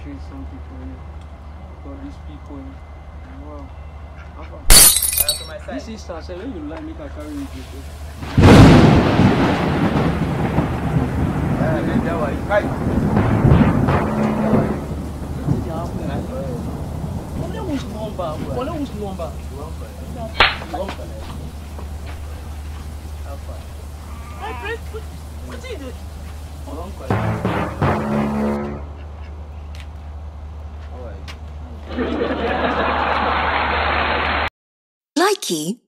change something for you. For these people. Wow. This is Sasha. When you like, make a carry it. Likey